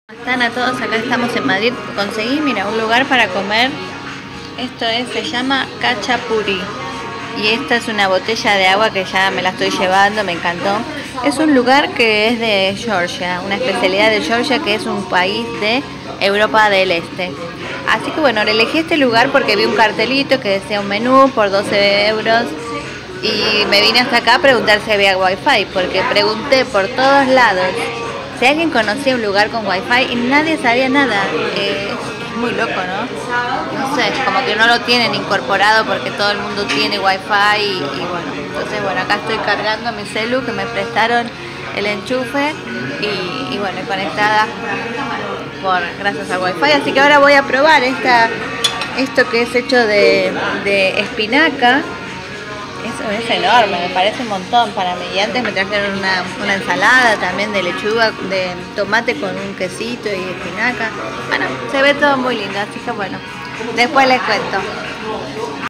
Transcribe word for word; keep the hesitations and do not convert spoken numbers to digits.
Están a todos, acá estamos en Madrid. Conseguí, mira, un lugar para comer. Esto es, se llama Cachapuri. Y esta es una botella de agua que ya me la estoy llevando, me encantó. Es un lugar que es de Georgia, una especialidad de Georgia, que es un país de Europa del Este. Así que bueno, elegí este lugar porque vi un cartelito que decía un menú por doce euros. Y me vine hasta acá a preguntar si había wifi, porque pregunté por todos lados si alguien conocía un lugar con wifi y nadie sabía nada. Eh, es muy loco, ¿no? No sé, como que no lo tienen incorporado porque todo el mundo tiene wifi y, y bueno, entonces bueno, acá estoy cargando mi celu que me prestaron el enchufe y, y bueno, conectada por gracias al wifi. Así que ahora voy a probar esta, esto que es hecho de, de espinaca. Eso es enorme, me parece un montón para mí. Y antes me trajeron una, una ensalada también de lechuga, de tomate con un quesito y espinaca. Bueno, se ve todo muy lindo, así que bueno, después les cuento.